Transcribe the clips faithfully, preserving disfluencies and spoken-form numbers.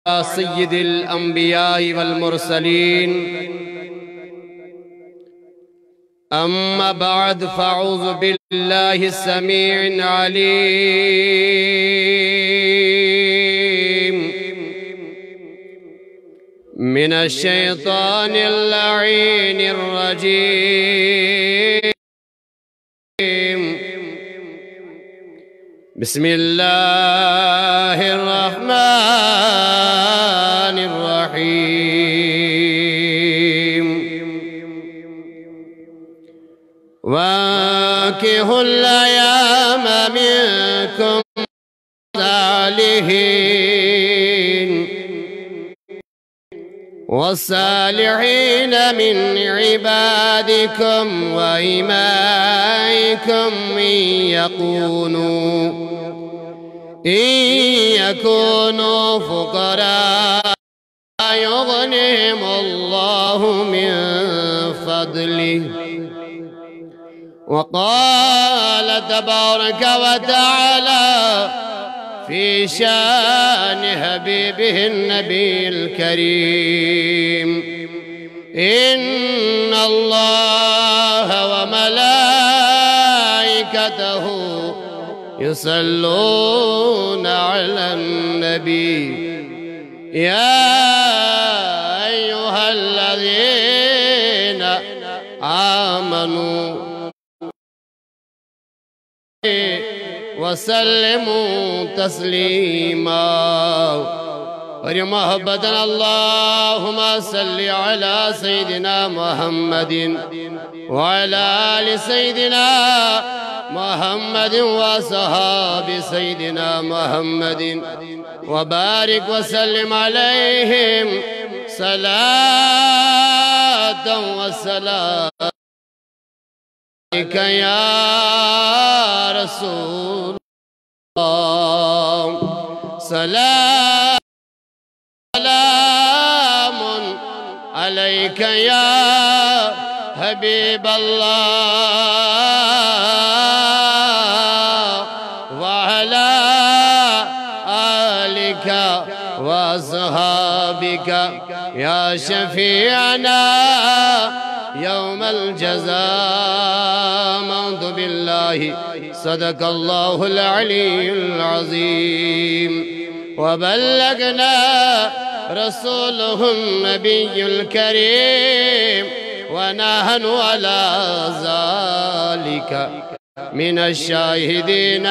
سيد الأنبياء والمرسلين أما بعد فأعوذ بالله السميع العليم من الشيطان اللعين الرجيم. بسم الله الرحمن الرحيم. وانكحوا الأيام منكم صالحين والصالحين من عبادكم وإمائكم إن يكونوا إن يكونوا فقراء يغنهم الله من فضله. وقال تبارك وتعالى في شان حبيبه النبي الكريم: إن الله وملائكته يصلون على النبي يا أيها الذين آمنوا وسلموا تسليما. ورحمة اللهم صل على سيدنا محمد وعلى آل سيدنا محمد وصحاب سيدنا محمد وبارك وسلم عليهم صلاة وسلام عليك يا رسول الله. سلام عليك يا حبيب الله وعلى آلك وأصحابك يا شفيعنا يوم الجزاء. أعوذ بالله صدق الله العلي العظيم. وبلغنا رسوله النبي الكريم ونحن على ذلك من الشاهدين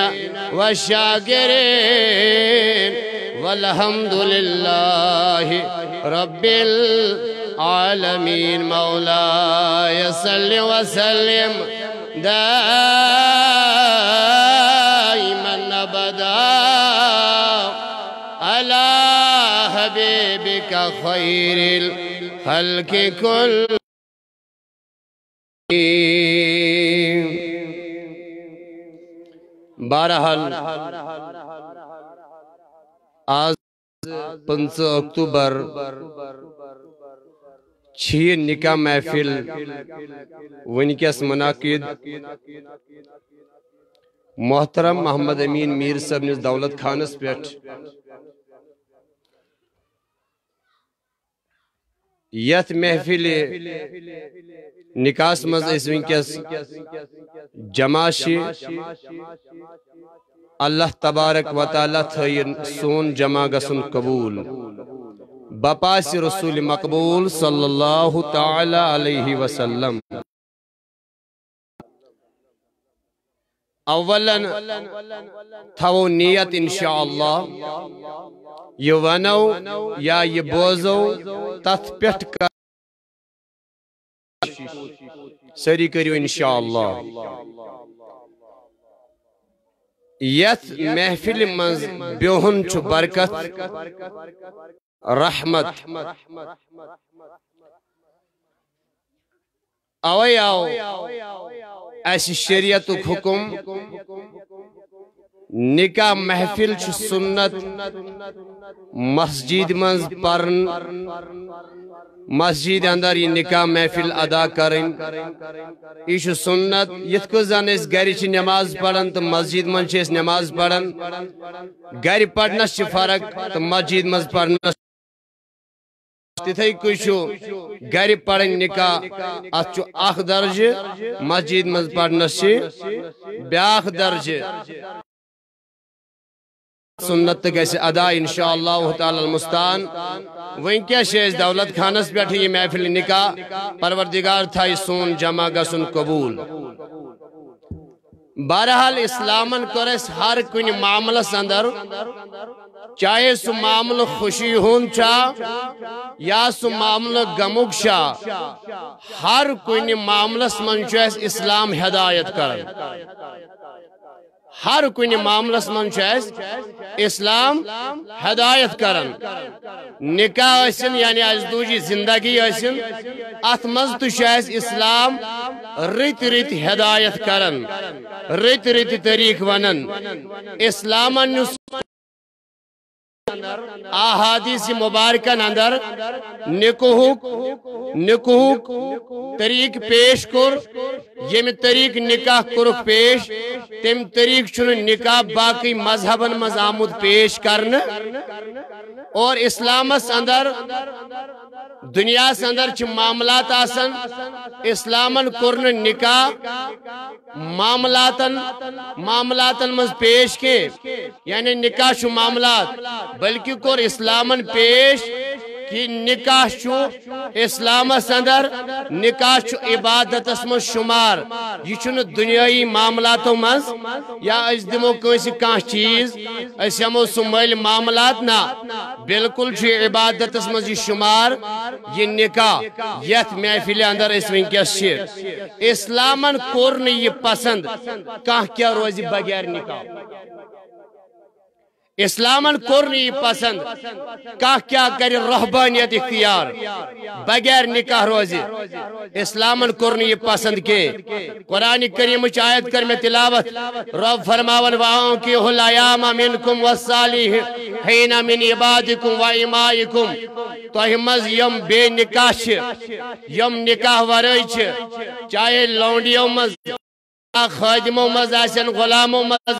والشاكرين والحمد لله رب العالمين. مولاي صل وسلم دائما أبدا على حبيبك خير الخلق كل. بہرحال آج پنچ اکتوبر چھ نکاح محفل ونکس منعقد محترم محمد امین میر صاحب نس دولت خانس پیٹھ یت محفل نکاس مز اس ونکس جمع شی. اللہ تبارک و تعالی تھین سون جمع گسن قبول بپاس رسول مقبول صلی اللہ تعالی علیہ وسلم. اولا تھو نیت انشاءاللہ یہ ونو یا یہ بوزو تتھ پیٹھ کر سری کریو انشاءاللہ. یت محفل منز بیوہن چو برکت رحمت اوے آو ایسی شریعت حکم نکاح محفل چھ سنت مسجد منز پرن مسجد اندر یہ نکاح محفل ادا کریں یہ سنت یت کو زن اس گھر چھ نماز پڑھن تو مسجد من چھ اس نماز پڑھن گھر پڑھنس چھ فرق تو مسجد مز پڑھنس تتھے کچھ گھر پڑھن نکاح ات چھ اخ درجہ مسجد مز پڑھنس چھ بیاخ درجہ سنت گیس ادا انشاءاللہ تعالی المستان وین کیا شیز دولت خانس بیٹھ یہ محفل نکاح پروردگار تھا سون جمع گسن قبول بہرحال اسلامن کرس ہر کن معاملس اندر چاہے سو معامل خوشی ہون چا یا سو معامل غمک شا ہر کن معاملس من چاہے اسلام ہدایت کرن ہر کن معاملس من چاہے اسلام ہدایت کرن نکاح اسن یعنی ازدوجی زندگی اسن ات مز تو چاہے اسلام رت رت ہدایت کرن رت رت طریق ونن اسلامن احادیث مبارکن اندر نکوہک نکوہک طریق پیش کر یم طریق نکاح کرک پیش تم طریق چھن نکاح باقی مذہبن مز آمد پیش کرن اور اسلامس اندر دنیا سے اندر چھ معاملات آسن اسلامن کرن نکاح معاملاتن معاملاتن مز پیش کے یعنی نکاح چھ معاملات بلکہ کور اسلامن پیش کہ نکاح چھو اسلام اندر نکاح چھو عبادت اسم شمار یہ چھو دنیای معاملاتوں مز یا اس دمو کوئی کان چیز اس ہمو سمال معاملات نا بالکل چھو عبادت اسم یہ شمار یہ نکاح یت محفل اندر اس ونکس چھ اسلامن کورن یہ پسند کان کیا روزی بغیر نکاح اسلامن کورنی پسند کہا کیا کر رہبانیت اختیار بغیر نکاح روزی اسلامن کورنی پسند کے قرآن کریم آیت کر میں تلاوت رب فرماون وآن کی الایام منکم والصالحین من عبادکم و امائکم تو ہمز یم بے نکاح چھ یم نکاح ورائی چھ چاہے لونڈیوں مز خادموں مز آسن غلاموں مز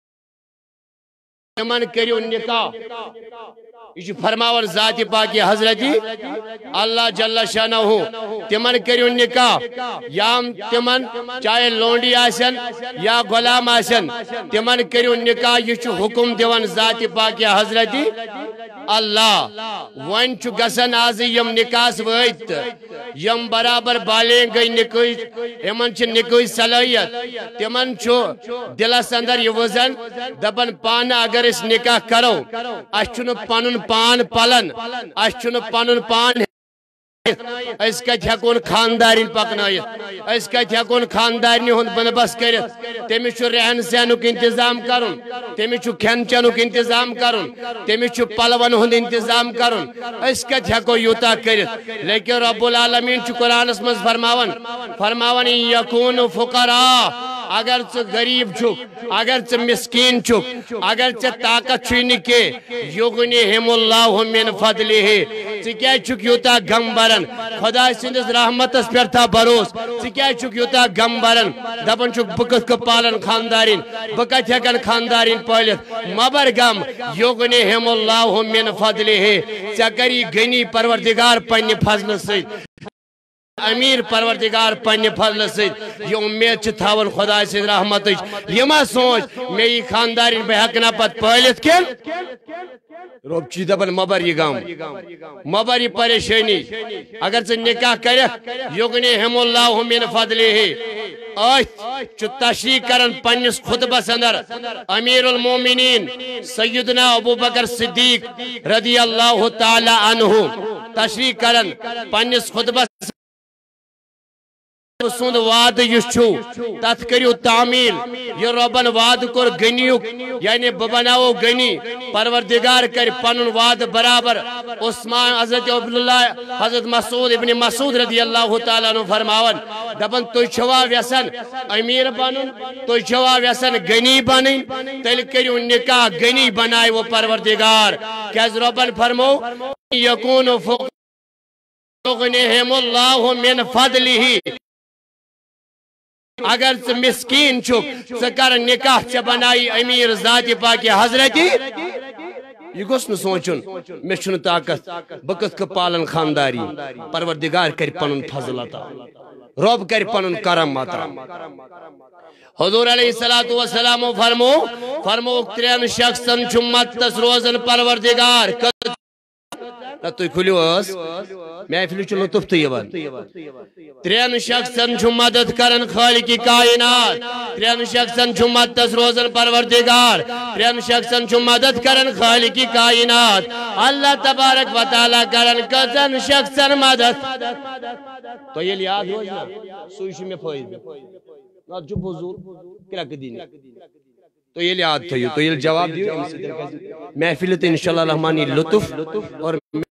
تمن کریو نکاح یہ فرماور ذات پاکی حضرتی اللہ جل شانہ تمن کریو نکاح یا تمن چاہے لونڈی آسن یا غلام آسن تمن کریو نکاح یہ حکم دیون ذات پاکی حضرتی اللہ ون چھ گسن آز یم نکاس ویت یم برابر بالیں گئی نکوئی امن چھ نکوئی صلاحیت تمن چھ دلس اندر یہ وزن دبن پان اگر اس نکاح کرو اچھن پانن پان پلن اچھن پانن پان اس کا ہیکون خاندارین پکنائیت اس کا ہیکون خاندارین ہند بندبس کرت تیمی چھو رہن سہنک انتظام کرن تیمی چھو کھین چنک انتظام کرن تیمی چھو پلون ہند انتظام کرن اس کا ہیکو یوتا کرت لیکن رب العالمین چھو قرآن اس مز فرماون فرماون یکون فقراء اگر چھ غریب چھک اگر چھ مسکین چھک اگر چھ طاقت چھوئی نکے یغنیہم اللہ من فضلہ چھ کیا چھک یوتا غم برن خدا سندس رحمت اس پر تھا بروس چھ کیا چھک یوتا غم برن دبن چھک بکت کو پالن خاندارین بکت ہیکن خاندارین پالت مبر غم یغنیہم اللہ من فضلہ چھ کری گنی پروردگار پنی فضل سے امیر پروردگار پنی فضل سے یہ امید چھ تھاون خدا سے رحمت یہ ما سوچ میں یہ خاندارین بے حقنا پت پہلت کے روب چی دبن مبر یہ گام مبر یہ پریشانی اگر سے نکاح کرے یغنیہم اللہ من فضلہ آیت چو تشریح کرن پنیس خطبہ اندر امیر المومنین سیدنا ابو بکر صدیق رضی اللہ تعالی عنہ تشریح کرن پنیس خطبہ سند وعد یہ چھو تات کریو تعمیل یہ ربن وعد کر گنیو یعنی ببناو گنی پروردگار کر پنن وعد برابر عثمان حضرت عبداللہ حضرت مسعود ابن مسعود رضی اللہ تعالیٰ عنہ فرماون دبن تو چھوا ویسن امیر بنن تو چھوا ویسن گنی بنن تل کریو نکاح گنی بنائے وہ پروردگار کہ ربن فرمو یکون فقر یغنیہم اللہ من فضلہ اگر ژٕ مسکین چھُکھ ژٕ کر نکاح ژےٚ بنائی امیر ذات پاک حضرتی یہ گوٚژھ نہٕ سونچُن مےٚ چھُنہٕ طاقت بہٕ کِتھ کٔنۍ پالن خانداری پروردگار کر پنُن فضل عطا رب کر پنُن کرم عطا حضور علیہ السلام فرمو فرمو ترین شخصن چھُ مدتس روزن پروردگار تُہۍ کھُلِو ٲس محفلہِ چھُ لطف تہِ یِوان ترین شخصن چھُ مدد کرن خالق کائنات ترین شخصن چھُ مدتس روزن پروردگار ترین شخصن چھُ مدد کرن خالق کائنات اللہ تبارک و تعالیٰ کرن کٔژن شخصن مدد تو ییٚلہِ یاد روزِ نا سُے چھُ مےٚ فٲیدٕ نتہٕ چھُ فضوٗل کرٛٮ۪کہٕ دِنہِ تو ییٚلہِ یاد تھٲیِو تُہۍ ییٚلہِ جواب دِیِو اَمہِ سۭتۍ گژھِ محفلہِ تہِ اِنشاء اللہ رحمان یی لطف اور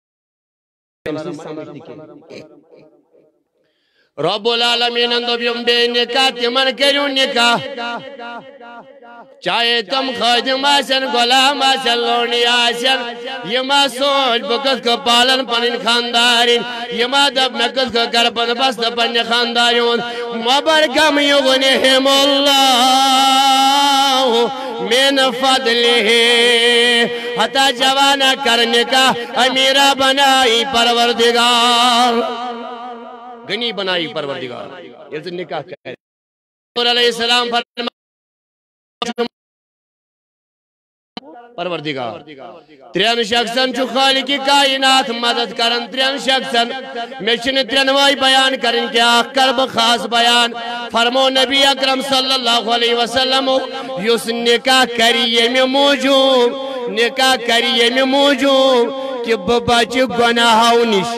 رب العالمین دوٚپُم بیٚیہِ نکاح تِمن کٔرِو نکاح چاہے تم خادم آسن غلام آسن لونی آسن یہ ما سوچ بہٕ کِتھ کٔنۍ پالن پنٕنۍ خاندارِنۍ یہ ما دپ مےٚ کِتھ کٔنۍ کرٕ بندوبست پننہِ خاندارِ ہُنٛد مبر کم یغنیہم اللہ من فضلہ حتی جوانہ کر نکاح امیرہ بنائی پروردگار غنی بنائی پروردگار یہ تو نکاح کہہ رہے علیہ السلام پروردگار ترین شخصن چھو خالق کائنات مدد کرن ترین شخصن میں چھن ترینوائی بیان کرن کیا کرب خاص بیان فرمو نبی اکرم صلی اللہ علیہ وسلم یس نکاح کری یمی موجود نکاح کری یمی موجود کہ بچ گناہو نش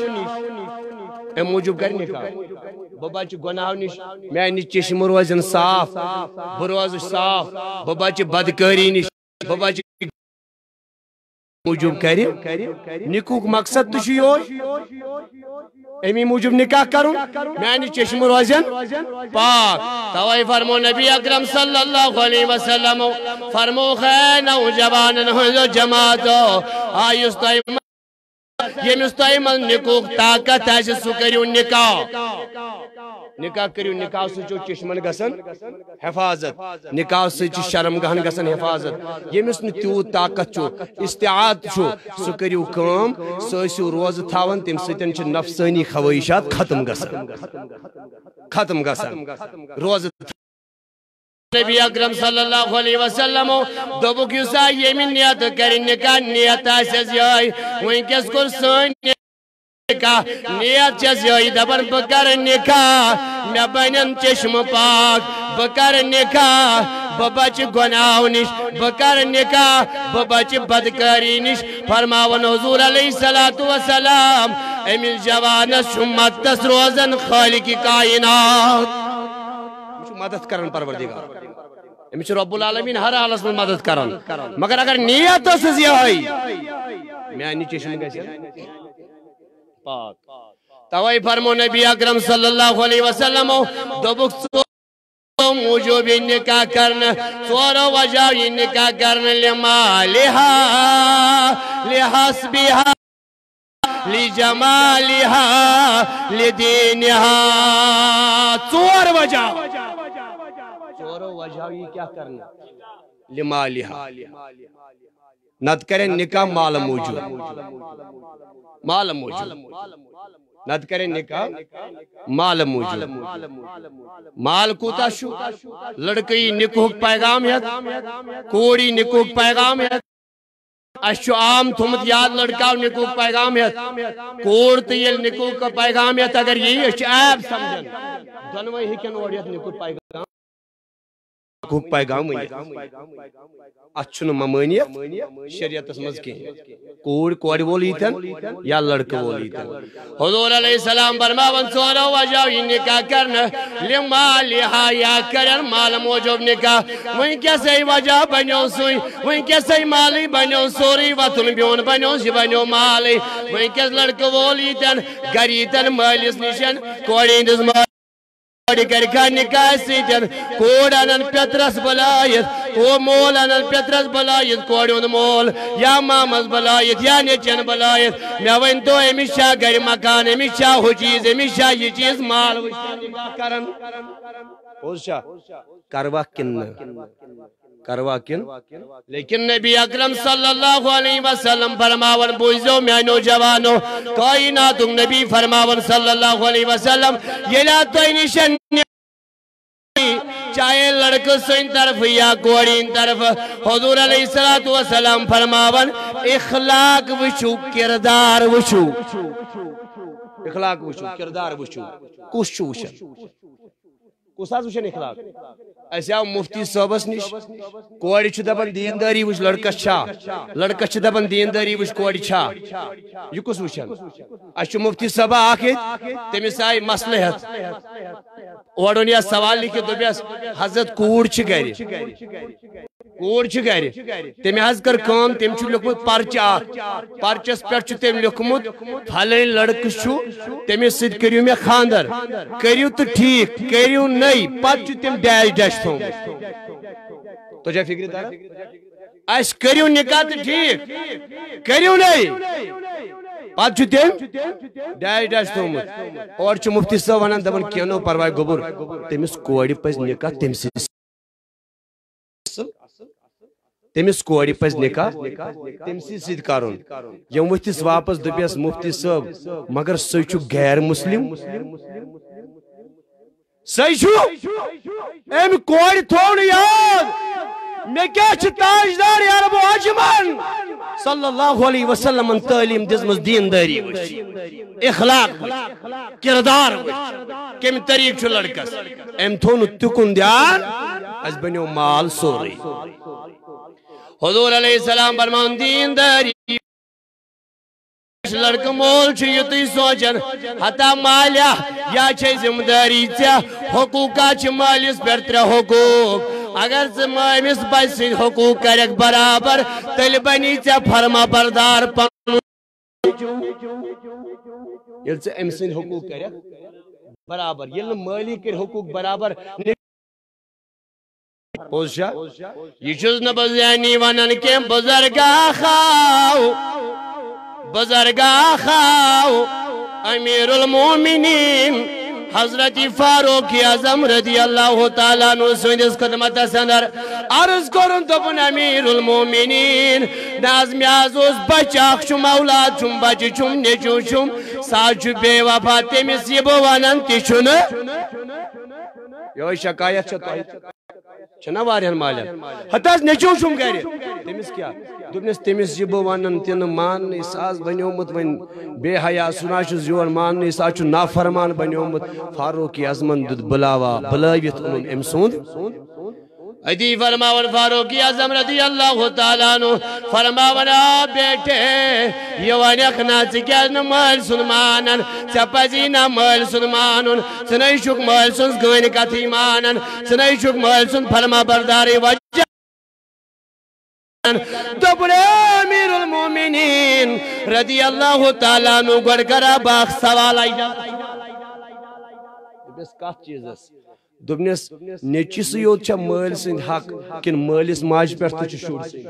اے موجود کر نکاح بچ گناہو نش میانی چشم روزن صاف بروز صاف بچ بدکاری نش بچ موجود کری نکوک مقصد تو چھوئی امی موجود نکاح کروں میانی چشم روزن پاک توائی فرمو نبی اکرم صلی اللہ علیہ وسلم فرمو خیر نوجوانن ہنزو جماعتو آئیس تائم یمیس تائم نکوک طاقت ہے سو کریو نکاح نکاح کریو نکاح سے جو چشمن گسن حفاظت نکاح سے جو شرم گہن گسن حفاظت یمیس نتیو طاقت چھو استعاد چھو سو کریو کام سوسیو روز تھاون تیم سیتن چھ نفسانی خواہشات ختم گسن ختم گسن روز نبی اکرم صلی اللہ علیہ وسلم دوبو کیسا یمین نیت کرن نکاح نیت آسیز یائی وہیں کس کر سن نکاح نیت چیز یائی دبر بکر نکاح میں بینن چشم پاک بکر نکاح ببچ گناہ نش بکر نکاح ببچ بدکاری نش فرماون حضور علیہ السلام امیل جوانس شمت تس روزن خالق کائنات مدد کرن پروردگار امیش رب العالمین ہر حالس میں مدد کرن مگر اگر نیت اس زیائی میں آنی چشم گئے پاک توائی فرمو نبی اکرم صلی اللہ علیہ وسلم دوبک سو موجوب نکاح کرنا سورو وجاوی نکاح کرنا لمالہا لحسبہا لجمالہا لدینہا سور وجاو سورو وجاوی کیا کرنا لمالہا نت کریں نکاح مال موجود مال موجود نت کریں نکاح مال موجود مال کوتا شو لڑکی نکوک پیغام ہے کوڑی نکوک پیغام ہے اشو عام تھمت یاد لڑکاو نکوک پیغام ہے کوڑ تیل نکوک کا پیغام ہے اگر یہی اچھ عیب سمجھن دنوائی ہی کن اوڑیت نکوک پیغام نکوک پیغام ہے اچھن ممانیت شریعت اسمز کی کوڑ کوڑ بولی تن یا لڑک بولی تن حضور علیہ السلام برماون سورا وجاو یہ نکاح کرنا لمالہا یا کرن مال موجب نکاح وہیں کیسے وجہ بنیو سوئی وہیں کیسے مالی بنیو سوری وطن بیون بنیو سی بنیو مالی وہیں کیس لڑک بولی تن گری تن مالیس نشن کوڑی اندز مالی کوڑی کرکا نکاح سیتن کوڑ انن پیترس بلائیت او مول انن پیترس بلائیت کوڑی ان مول یا مامز بلائیت یا نیچن بلائیت میں وین تو امیشہ گر مکان امیشہ ہو چیز امیشہ یہ چیز مال وشتہ نکاح کرن ہوشا کروا کن کروا کن لیکن نبی اکرم صلی اللہ علیہ وسلم فرماون بوزو میں نوجوانو کائنات نبی فرماون صلی اللہ علیہ وسلم یہ لا تو نشن چاہے لڑکہ سن طرف یا کوڑین طرف حضور علیہ السلام فرماون اخلاق وچو کردار وچو اخلاق وچو کردار وچو کس چو وچن کس آز وچن اخلاق ایسے آو مفتی صحبس نش کوڑی چھ دبن دینداری وچ لڑکہ چھا لڑکہ چھ دبن دینداری وچ کوڑی چھا یہ کس وچن اچھ مفتی صحبہ آکے تیمیس آئی مسلحت اوڑون یا سوال لکھے دو بیاس حضرت کوڑ چھ گئے کوڑ چھ گئے تیمی حض کر کام تیم چھ لکھمت پرچہ پرچس پر چھ تیم لکھمت پھلیں لڑک چھو تیمی سید کریو میں خاندر کریو تو ٹھیک کریو نئی پت چھ تیم ڈیش ڈیش تھوں تو جائے فکری دارا ایس کریو نکاح تو ٹھیک کریو نئی پت چھ تیم ڈیش ڈیش تھوں اور چھ مفتی صاحب ونان دبن کینو پروائی گبر تیمیس کوڑی پس نکاح تیم سی تیمیس کوڑی پس نکاح تیم سی سید کارون یم ویتیس واپس دبیس مفتی صاحب مگر سوی چھو غیر مسلم سوی چھو ایم کوڑی تھوڑی یاد میں کیا چھ تاجدار عرب و عجمان صلی اللہ علیہ وسلم تعلیم دزمز دینداری وش اخلاق وش کردار وش کم طریق چھو لڑکس ایم تھونو تکن دیان از بنیو مال سوری حضور علیہ السلام فرمان دینداری لڑکہ مول چھو یتی سوچن حتی مالیا یا چھے زمداری چیا حقوقا چھے مالیس پر ترہ حقوق اگر سے مائمس بچ حقوق کرک برابر تل بنی چیا فرما بردار پن یل سے امسن حقوق کرک برابر یل مالی کر حقوق برابر پوشا یہ چیز نبزیانی ونن کے بزرگا خواو بزرگا خواو امیر المومنین حضرت فاروق اعظم رضی اللہ تعالیٰ عنہ سندس خدمت سندر عرض کرن دپن امیر المومنین نازم آزوز بچاک چم اولاد چم بچ چم نیچو چم ساچ بے وفا تیمیس یہ بو ونن تیچن یہ شکایت چھتائی چھنا وارین مالین حتی از نیچو چم گئے تیمیس کیا دبنیس تیمیس یہ بو ونن تین مان نیس آز بنیومت ون بے حیاء سناش زیور مان نیس آچو نافرمان بنیومت فاروق اعظم دد بلاوا بلائیت انہوں ام سوند ادی فرماون فاروق اعظم رضی اللہ تعالیٰ عنہ فرماون آ بیٹے یہ ونیخنا چکیز نمال سنمانن چپزینا مال سنمانن سنائی شک مال سنس گوین کتھی مانن سنائی شک مال سن فرما برداری وجہ دبر امیر المومنین رضی اللہ تعالیٰ عنہ گوڑ کرا باق سوال آئی جاتا بس کات چیز اس دبنیس نیچی سے یوت چھا مال سن حق کن مالس ماج پر تو شور سے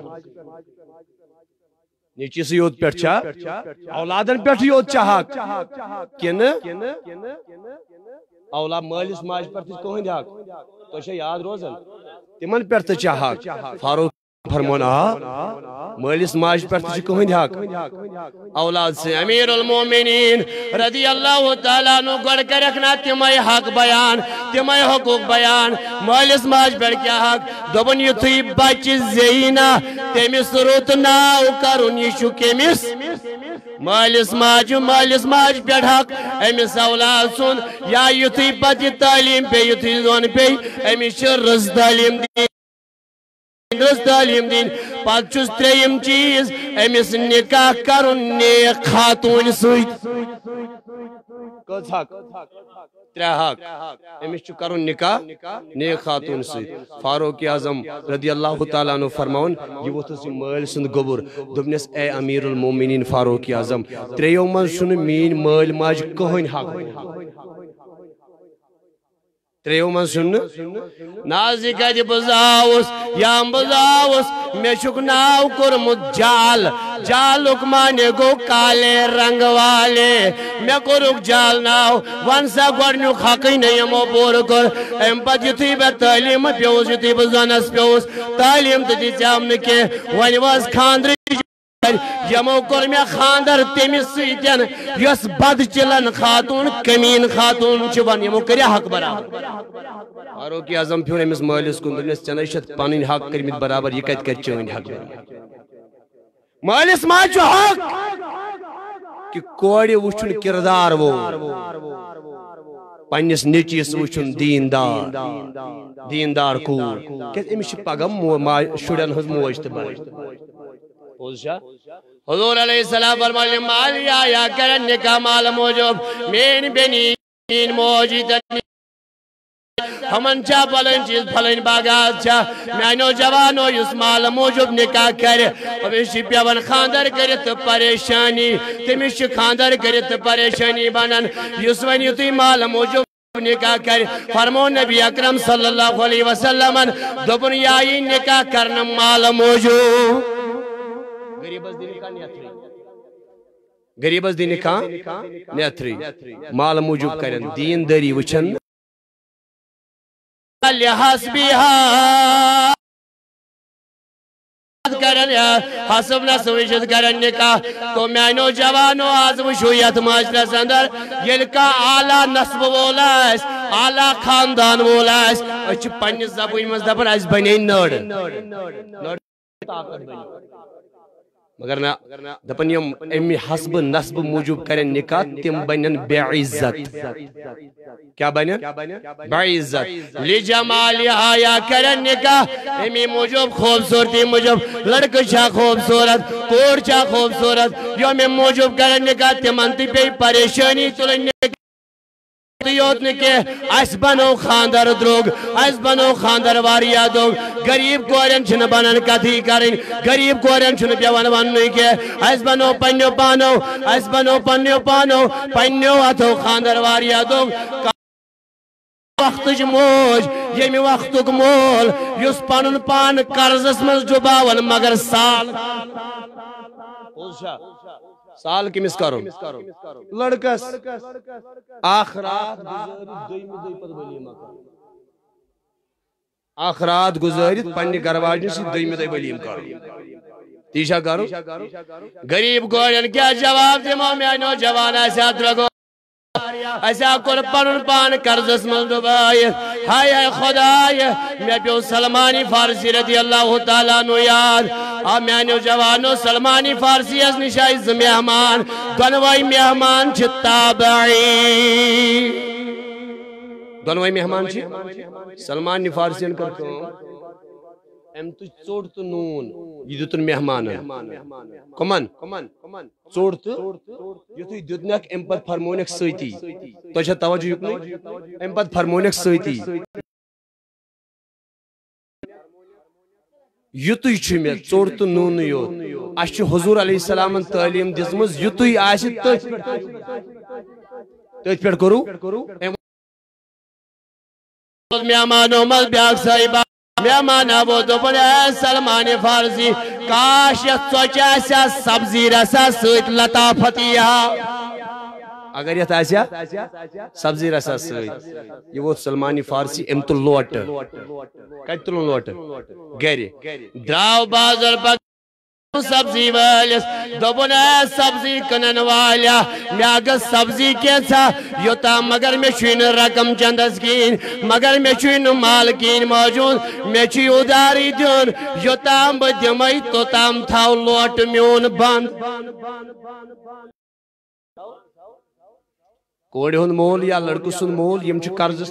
نیچی سے یوت پر چھا اولادن پر یوت چھا حق کن اولاد مالس ماج پر تو کوئی حق تو چھا یاد روزن تمن پر تو چھا حق فاروق فرمان آ مالس ماج پر تو کوئی حق اولاد سے امیر المومنین رضی اللہ تعالیٰ عنہ گڑ کر رکھنا تمہیں حق بیان تمہیں حقوق بیان مالس ماج پر کیا حق دبن یتھی بچ زینا تیمیس روت ناو کرن یشو کیمیس مالس ماج مالس ماج پر حق امیس اولاد سن یا یتھی پتی تعلیم پہ یتھی زون پہ امیس رز تعلیم دی رز تعلیم دین پاک چوز تریم چیز امیس نکاح کرن نیک خاتون سویت کس حق ترے حق امیس چو کرن نکاح نیک خاتون سویت فاروق اعظم رضی اللہ تعالیٰ عنہ فرماؤن یہ وہ تسی مال سند گبر دبنیس اے امیر المومنین فاروق اعظم تریو من سن مین مال ماج کہن حق تریو من سن نازی کد بزاوس یا بزاوس میں چک ناو کرمت جال جالک مانے گو کالے رنگ والے میں کرک جال ناو ونسا گوڑنیو حقی نیمو پور کر ام پت یتھی بے تعلیم پیوس یتھی بے زنس پیوس تعلیم تجی چامن کے ونی واز خاندری یمو کر میں خاندر تیمی سیتین یس بد چلن خاتون کمین خاتون چوان یمو کریا حق برابر فاروق اعظم پھر امس مالس کن دنس چنشت پانین حق کرمت برابر یہ کت کر چون حق مالس ما چو حق کہ کوڑی وچھن کردار وہ پنیس نیچیس وچھن دیندار دیندار کور کہ امس پگم شڑن ہز موج تباش حضور علیہ السلام فرمائے مال یا یا کرن نکاح مال موجب مین بینین موجی تنی ہمن چا پلن چیز پلن باغات چا مینو جوانو یس مال موجب نکاح کرے ہمیشی پیون خاندر کرے تو پریشانی تمیشی خاندر کرے تو پریشانی بنن یس ونی تی مال موجب نکاح کرے فرمو نبی اکرم صلی اللہ علیہ وسلم دبن یائی نکاح کرنا مال موجب غریبز دی نکاح نیتری غریبز دی نکاح نیتری مال موجب کرن دین داری وچن لحسبیہا کرن حسب نسوشت کرن نکاح تو مینو جوانو آز وشویت معاشرہ سندر یلکا آلہ نصب وولائس آلہ خاندان وولائس اچھ پنیس زبوی مزدبر ایس بنی نڑ نڑ طاقت بنی مگر نا دپن یم امی حسب نسب موجب کرن نکاح تم بنن بے عزت کیا بنن بے عزت لجمالی آیا کرن نکاح امی موجب خوبصورتی موجب لڑک چا خوبصورت کور چا خوبصورت یوم موجب کرن نکاح تمنتی پہ پریشانی تلن نکاح یوت نکے اس بنو خاندر دروگ اس بنو خاندر واریا دوگ غریب کورن چھن بنن کتھی کرن غریب کورن چھن پیوان وننی کے اس بنو پنیو پانو اس بنو پنیو پانو پنیو اتو خاندر واریا دوگ وقت موج یمی وقت مول یس پانن پان قرضس مز جباون مگر سال سال کمس کرو لڑکس آخرات آخرات گزارت پنی گرواجن سی دویمی دی ولیم کرو تیشا کرو غریب گورن کیا جواب دیمو میں نوجوان ایسا درگو ایسا کر پنن پان قرضس مل ڈبائیت ہائے ہائے خدای میں پیو سلمانی فارسی رضی اللہ تعالیٰ نو یاد آ میں نو جوانو سلمانی فارسی از نشائز مہمان دنوائی مہمان چھ تابعی دنوائی مہمان چھ سلمانی فارسی ان کرتا ہوں ام تو چوڑ تو نون یہ دوتن مہمان کمان چوڑ تو یہ تو دیتنیک ام پت فرمونیک سویتی تو اچھا توجہ یکنی ام پت فرمونیک سویتی یتوی چھ میں چوڑ تو نون یوت اچھ حضور علیہ السلام تعلیم دزمز یتوی آشی تیت تیت پیٹ کرو مہمانو مل بیاک صاحبہ مہمان ابو تو بڑے سلمان فارسی کاش یہ سوچا سا سبزی رسا سویت لطافتیا اگر یہ تاسیا سبزی رسا سویت یہ وہ سلمان فارسی امت لوٹ کت تلون لوٹ گری دراو بازر پک سبزی والیس دوبن اے سبزی کنن والیا میں اگر سبزی کیسا یوتا مگر میں چوین رقم چندس کین مگر میں چوین مال کین موجود میں چوی اداری دیون یوتا بدیمائی تو تام تھاو لوٹ میون بند کوڑی ہون مول یا لڑکو سن مول یم چو کرزس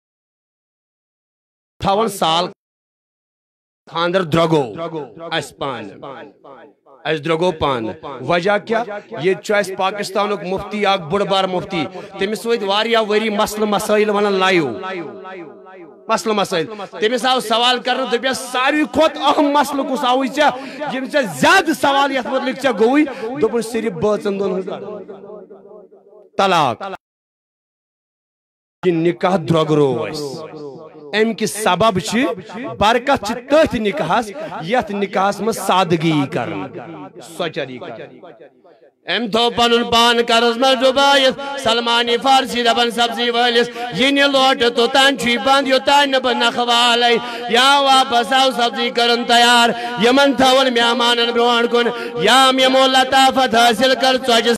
تھاون سال خاندر درگو اس پان اس درگو پان وجہ کیا یہ چوائس پاکستانک مفتی آگ بڑبار مفتی تیمیس وید واریا ویری مسل مسائل وانا لائیو مسل مسائل تیمیس آو سوال کرنا دبیا ساری کھوت اہم مسل کو ساوئی چا یہ سے زیادہ سوال یہ مطلق چا گوئی دوپر صرف بہت سندون طلاق یہ نکاح درگرو اس ام کی سبب چھ برکت چھ تت نکاحس یت نکاحس میں سادگی کرن سوچری کرن ام تھو پنن پان کرز مر ڈبائت سلمانی فارسی دبن سبزی والس یہ لوٹ تو تان چھ بند یو تان نب نخوالے یا واپس آو سبزی کرن تیار یمن تھون مہمانن برون کن یا یمو لطافت حاصل کر ژوچ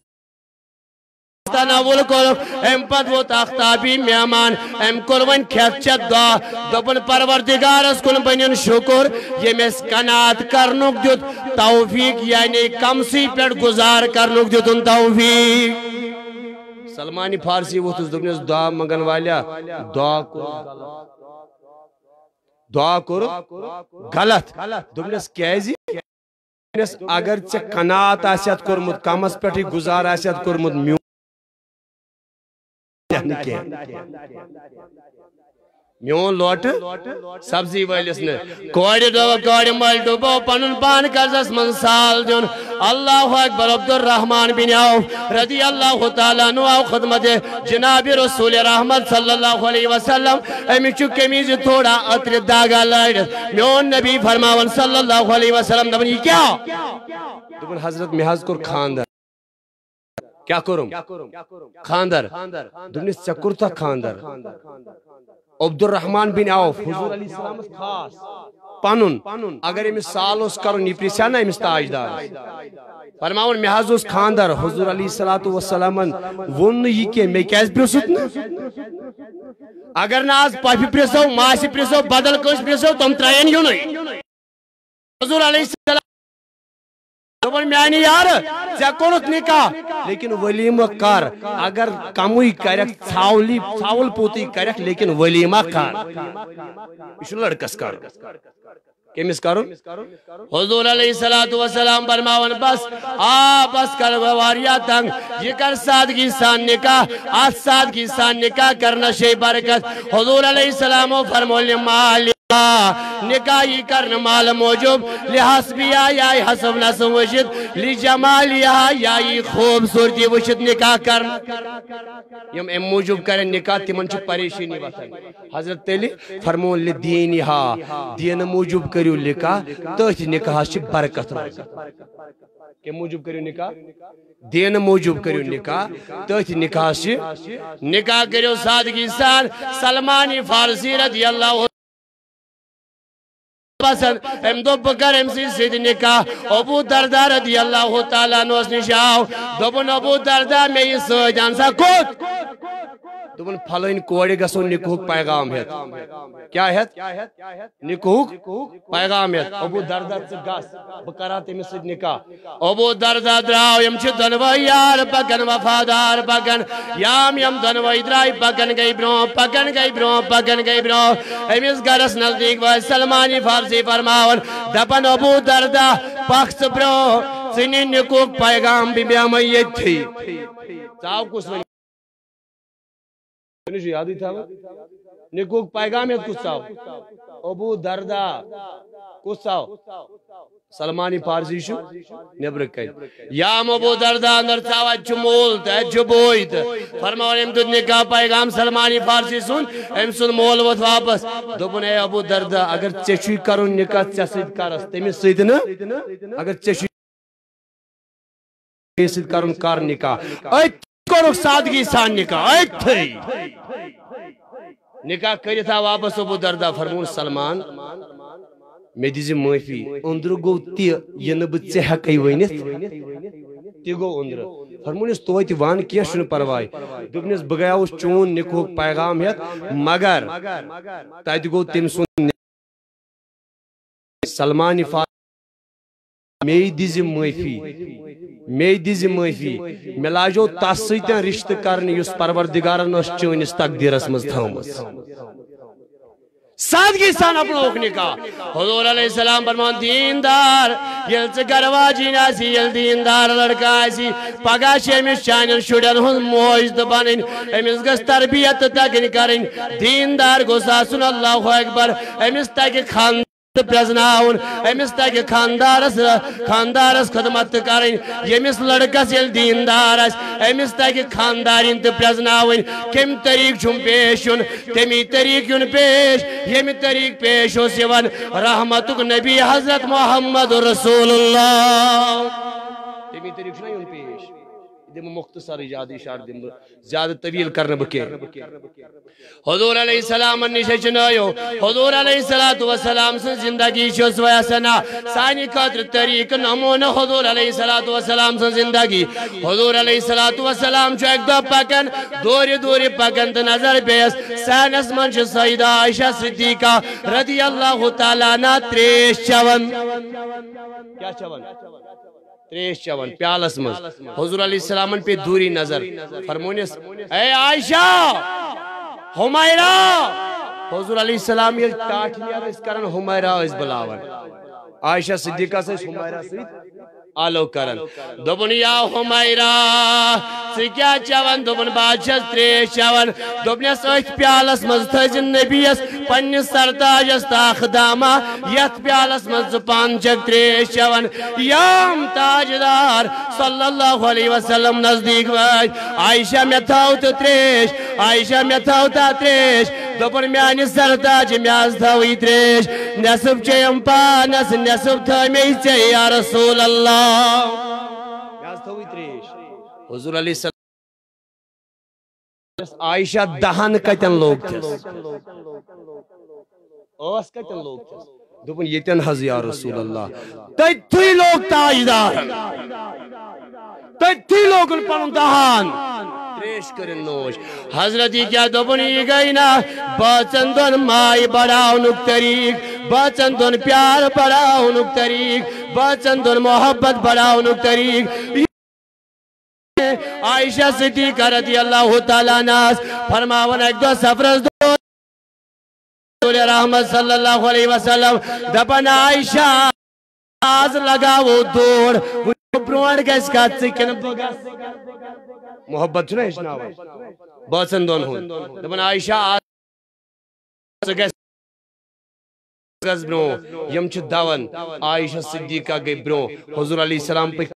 تناول کور ام پت وہ تختابی مہمان ام کور ون کھیت چت دعا دپن پروردگارس کن بنین شکر یہ مس قناعت کرنک دیت توفیق یعنی کم سی پیٹ گزار کرنک دیتن توفیق سلمانی فارسی وہ تس دپنس دعا منگن والیا دعا کور دعا کور غلط دپنس کیازی اگر چھ قناعت آسیت کورمت کمس پیٹھی گزار آسیت کورمت میون میون لوٹ سبزی والس نے کوڑی دو کوڑی مل ڈبو پنن پان کرزس من سال دن اللہ اکبر عبد الرحمن بن عوف رضی اللہ تعالیٰ عنہ آو خدمت جناب رسول رحمت صلی اللہ علیہ وسلم امی چو کمیز تھوڑا عطر داغا لائد میون نبی فرماون صلی اللہ علیہ وسلم دبن یہ کیا دبن حضرت محض کر خاندر کیا کروں خاندر دبنی چکر تھا خاندر عبد الرحمن بن عوف حضور علیہ السلام خاص پانن اگر امی سال اس کرو نیپری سیانا امی ستاجدار فرماؤن میں حضور خاندر حضور علیہ السلام ون یہ کہ میں کیس پرسوت نا اگر نا آز پاپی پرسو ماسی پرسو بدل کش پرسو تم ترائین یوں نہیں حضور علیہ السلام دبن میانی یار ژے کورت نکاح لیکن ولیمہ کر اگر کموی کرک ژھاولی ژھاول پوتی کرک لیکن ولیمہ کر یہ لڑکس کر کیمس کرو حضور علیہ السلام فرماون بس آ بس کر واریا تنگ یہ کر سادگی سان نکاح آج سادگی سان نکاح کرنا شی برکت حضور علیہ السلام فرمول مالی نکاحی کرن مال موجب لحسبیہ یا حسب نسم وشد لجمالیہ یا خوبصورتی وشد نکاح کرن یم ام موجب کرن نکاح تمن چھ پریشانی وطن حضرت تیلی فرمون لدینہا دین موجب کریو نکاح تہت نکاح چھ برکت روز کہ موجب کریو نکاح دین موجب کریو نکاح تہت نکاح چھ نکاح کریو سادگی سان سلمانی فارسی رضی اللہ پسند ام دو بکر ام سی سید نکاح ابو دردہ رضی اللہ تعالیٰ نوس نشاو دوبن ابو دردہ میں یہ سجان سا کود دوبن پھلین کوڑی گسو نکوک پیغام ہے کیا ہے نکوک پیغام ہے ابو دردہ سے گس بکراتے میں سید نکاح ابو دردہ دراو یم چھ دنوائی یار پکن وفادار پکن یام یم دنوائی درائی پکن گئی برون پکن گئی برون پکن گئی برون امیس گرس نزدیک وہ سلمانی فارسی فرماون دپن ابو دردہ پخت برو سنی نکوک پیغام بھی بیامیت تھی چاو کس ونی جو یادی تھا نکوک پیغامیت کس چاو ابو دردہ کس چاو سلمانی فارسی شو نبرک کئی یام ابو دردہ اندر چاوا چمولت ہے جبویت فرماؤن ام دن نکاح پیغام سلمانی فارسی سن ام سن مول وط واپس دوبن اے ابو دردہ اگر چشوی کرن نکاح چسید کرس تیمی سید نا اگر چشوی سید کرن کر نکاح ایت کرو سادگی سان نکاح ایت تھی نکاح کری تھا واپس ابو دردہ فرمون سلمان میں دیزی معافی اندر گو تی یہ نب ژے ہیکے ونت تی گو اندر فرمونس توتہ وان کیا شن پرواے دپنس بہ گیاوس چون نکوک پیغام ہت مگر تت گو تم سن سلمان میں دیزی معافی میں دیزی معافی میں لاجو تس سۭتۍ رشتہ کرن یس پروردگارن اس چٲنِس تقدیرس مز تھٲومٕژ سادگی سان اپنا اوکھنے کا حضور علیہ السلام فرمان دیندار یل سے گرواجی ناسی یل دیندار لڑکا ایسی پگا شیمیس چانن شوڑن ہن موجد بانن امیس گس تربیت تاکن کرن دیندار گو ساسن اللہ اکبر امیس تاکن خاندان تو پرزناؤن امس تاکہ خاندارس خاندارس خدمت کریں یمس لڑکس یل دیندار اس امس تاکہ خاندارین تو پرزناؤن کم طریق چھم پیش یون تمی طریق یون پیش یمی طریق پیش ہو سیون رحمتک نبی حضرت محمد رسول اللہ تمی طریق چھنا یون پیش دم مختصر یاد اشار دم زیادہ طویل کرنے بکے حضور علیہ السلام نشے چنائیو حضور علیہ السلام سے زندگی چھو سویا سنا سانی قدر طریق نمون حضور علیہ السلام سے زندگی حضور علیہ السلام چھو ایک دو پکن دوری دوری پکن تو نظر بیس سینس منش سیدہ عائشہ صدیقہ رضی اللہ تعالیٰ نا تریش چون کیا چون تریش چون پیالس مز حضور علیہ السلام پہ دوری نظر فرمونیس اے عائشہ حمیرہ حضور علیہ السلام یہ ٹاٹ نیا اس کرن حمیرہ اس بلاون عائشہ صدیقہ سے حمیرہ سے آلو کرن دوبن یا حمیرہ سے کیا چون دوبن بادشاہ تریش چون دوبنیس ایت پیالس مز تھجن نبیس پنی سرتاجس تاخدامہ یت پیالس مز پانچک تریش چون یام تاجدار صلی اللہ علیہ وسلم نزدیک وائد عائشہ میں تھاو تو تریش عائشہ میں تھاو تا تریش دوپن میانی سرتاج میاز تھاوی تریش نصب چیم پانس نصب تھامی چے یا رسول اللہ میاز تھاوی تریش حضور علیہ السلام عائشہ دہن کتن لوگ تھس اوس کتن لوگ تھس دوپن یتن حض یا رسول اللہ تیتھی لوگ تاجدار تیتھی لوگ پنن دہن تریش کرن نوش حضرتی کیا دوپن یہ گئی نا باچن دون مائی بڑاؤنک طریق باچن دون پیار بڑاؤنک طریق باچن دون محبت بڑاؤنک طریق عائشہ صدیقہ رضی اللہ تعالیٰ ناس فرماون ایک دو سفرز دو رسول رحمت صلی اللہ علیہ وسلم دپن عائشہ آز لگا وہ دور وہ برونڈ گیس کا چکن بگا محبت چھنا ہشنا ہوئی باچن دون ہون دپن عائشہ آز گیس گز برون یم چھ دون عائشہ صدیقہ گئی برون حضور علیہ السلام پہ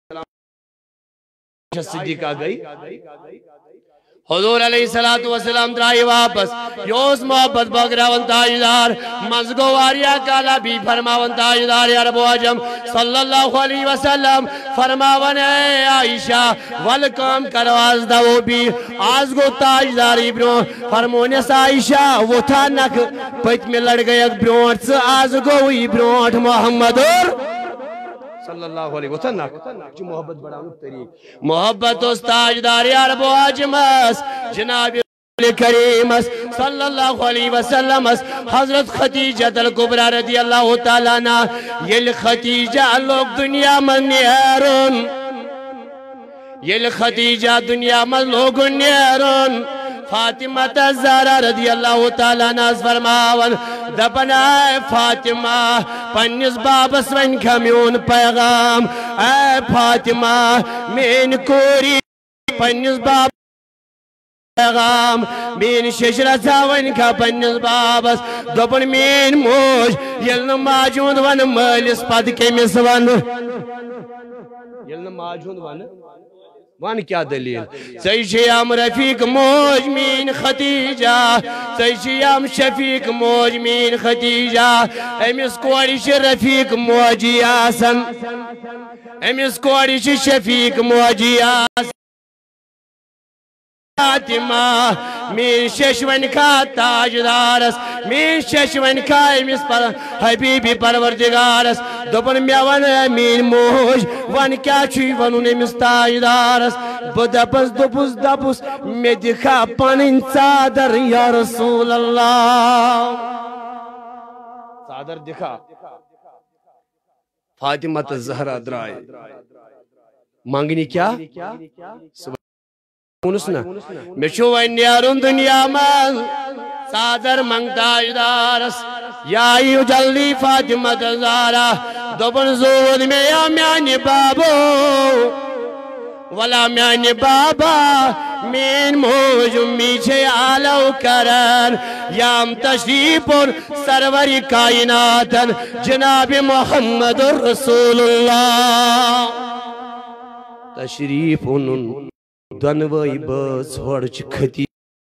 صدیقہ گئی حضور علیہ السلام درائی واپس یوس محبت بگراون تاجدار مزگو واریا کالا بھی فرماون تاجدار یا رب و عجم صلی اللہ علیہ وسلم فرماون اے عائشہ والکام کرواز دو بھی آز گو تاجداری برون فرمونیس عائشہ وہ تھا نک پیت میں لڑ گئی اک برونٹ سے آز گو وی برونٹ محمد اور صلی اللہ علیہ وسلم جو محبت بڑھانک طریق محبت اس تاجدار عرب و عجمس جناب کریم صلی اللہ علیہ وسلم حضرت خدیجہ الکبریٰ رضی اللہ تعالیٰ عنہ یہ خدیجہ لوگ دنیا من نیرون یہ خدیجہ دنیا من لوگ نیرون فاطمہ الزہرا رضی اللہ تعالیٰ عنہ فرماون دپن اے فاطمہ پنیس بابس ون کھمیون پیغام اے فاطمہ مین کوری پنیس باب پیغام مین ششرہ ون کھا پنیس بابس دپن مین موش یلن ماجوند ون مالس پد کمس ون یلن ماجوند ون وان کیا دلیل سیشیام رفیق موج مین خدیجہ سیشیام شفیق موج مین خدیجہ امیس کوریش رفیق موجی آسن امیس کوریش شفیق موجی آسن فاطمہ مین ششون کا تاجدارس مین ششون کا امیس پر حبیبی پروردگارس دپن میوان مین موج وان کیا چھوئی ونون امیس تاجدارس بدپس دپس دپس میں دکھا پنن چادر یا رسول اللہ چادر دکھا فاطمہ الزہرا درائے مانگنی کیا میں چھو نیارون دنیا من سادر منگ تاجدارس یا ایو جلدی فاطمہ الزہرا دبن زود میں یا میانی بابو ولا میانی بابا مین موج امی چھے آلو کرن یام تشریف سروری کائناتن جناب محمد رسول اللہ تشریف انن دنوائی باز ہوڑچ کھتی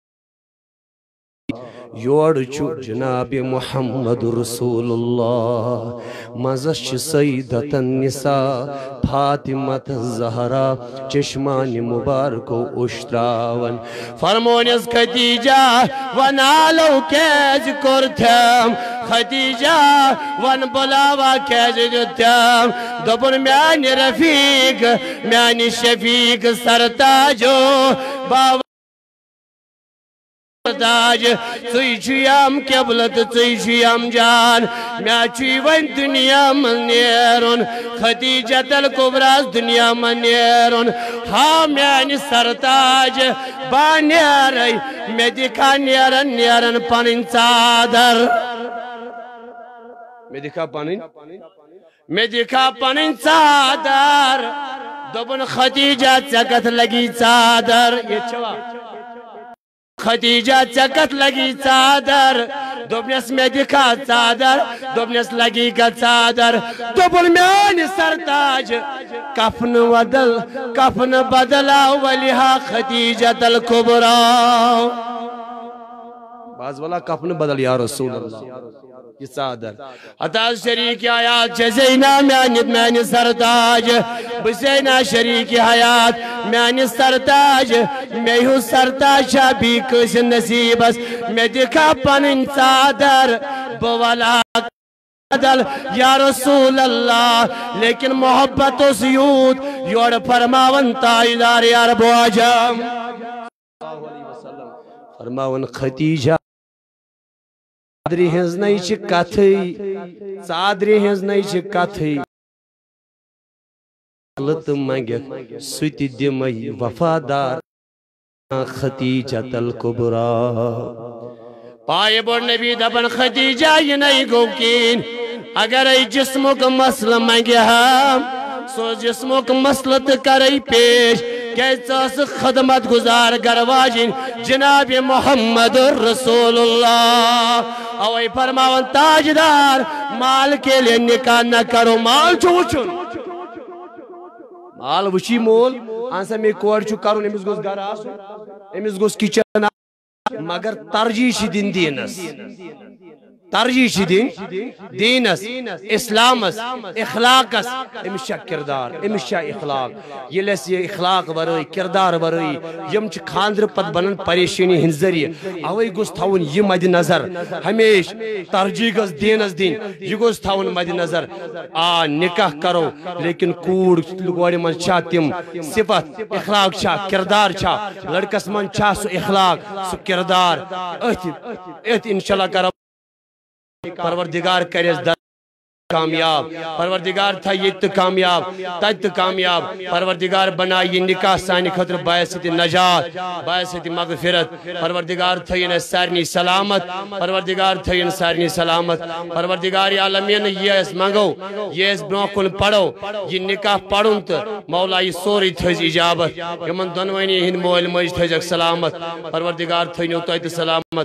یوڑچو جناب محمد رسول اللہ مزش سیدت النساء فاطمت زہرا چشمان مبارکو اشتراون فرمونیز خدیجہ ونالو کیج کرتم خدیجہ ون بلاوا کیج جتم دبن میانی رفیق میانی شفیق سرتاجو باو تاج ژٕے چھُیم قبلت ژٕے چھُیم جان مےٚ چھُے وۄنۍ دُنیا منٛز نیرُن خدیجۃ الکبریٰ دُنیا منٛز نیرُن ہا میانہِ سرتاج بہٕ نیرے مےٚ دِکھا نیرن نیرن پنٕنۍ ژادر مےٚ دِکھا پنٕنۍ مےٚ دِکھا پنٕنۍ ژادر دوٚپُن خدیجہ ژےٚ کتھ لگی ژادر ییٚتہِ چھوا خدیجہ ژےٚ کتھ لگی ژادر دوٚپنس مےٚ دِکھا ژادر دوٚپنس لگی کا ژادر دوٚپُن میانہِ سرتاج کفنہٕ بدل کفنہٕ بدلاو ولیہا خدیجۃ الکبریٰ باز والا کفنہٕ بدل یا رسول اللہ یہ ژادر حتاز شریک حیات چھے زینہ میانت میانی سرتاج بزینہ شریک حیات میانی سرتاج میہو سرتاج شابی کس نصیبس میں دکھا پنن ژادر بولا بدل یا رسول اللہ لیکن محبت و سیوت یوڑ فرماون تاجدار عرب و عجم فرماون خدیجہ ژادری ہنز نئی چھ کتھئی ژادری ہنز نئی چھ کتھئی لت منگک سوتی دمئی وفادار خدیجۃ الکبریٰ پائے بڑ نبی دبن خدیجہ یہ نہیں گو کین اگر ای جسمک مسئلہ منگے ہم سو جسمک مسئلہ کرئی پیش کیساس خدمت گزار گرواجن جناب محمد رسول اللہ اوئی فرماون تاجدار مال کے لئے نکاح نہ کرو مال چوچن مال وچی مول آنسا میں کوڑ چو کرو امیس گوز گر آسو امیس گوز کچن مگر ترجیح دین دینس ترجیح دین دینس اسلامس اخلاقس امس چھ کردار امس چھ اخلاق یہ لیس یہ اخلاق ورئی کردار ورئی یم چھ خاندر پت بنن پریشانی ہن ذریعہ اوئی گوز تھاون یہ مد نظر ہمیش ترجیح گز دینس دین یہ گوز تھاون مد نظر آ نکاح کرو لیکن کوڑ لگوڑی من چھ تم صفت اخلاق چھ کردار چھ لڑکس من چھ سو اخلاق سو کردار ایت ایت انشاءاللہ کرو پروردگار کریس در کامیاب پروردگار تھا یہ تو کامیاب تج تو کامیاب پروردگار بنا یہ نکاح سانی خطر باعث نجات باعث مغفرت پروردگار تھا یہ سارنی سلامت پروردگار تھا یہ سارنی سلامت پروردگار عالمین یہ اس منگو یہ اس بناکن پڑھو یہ نکاح پڑھن تو مولا یہ سوری تھیز اجابت یمن دنوینی ہن مول مجھ تھیز سلامت پروردگار تھا یہ تو سلامت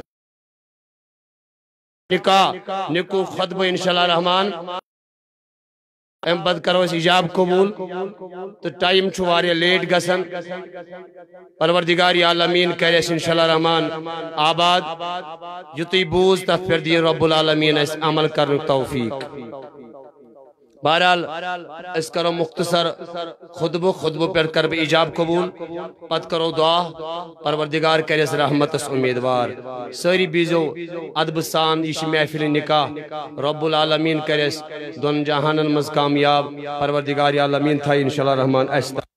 نکاح نکو خطبہ انشاءاللہ رحمان ام بد کرو اس اجاب قبول تو ٹائم چھوارے لیٹ گسن پروردگاری عالمین کریس انشاءاللہ رحمان آباد یتی بوز تفر دی رب العالمین اس عمل کرنے توفیق بہرحال اس کرو مختصر خطبو خطبو پر کرب اجاب قبول پت کرو دعا پروردگار کریس رحمت اس امیدوار ساری بیزو ادب سان ایش محفل نکاح رب العالمین کریس دون جہانن مز کامیاب پروردگار عالمین تھا انشاءاللہ رحمان ایستا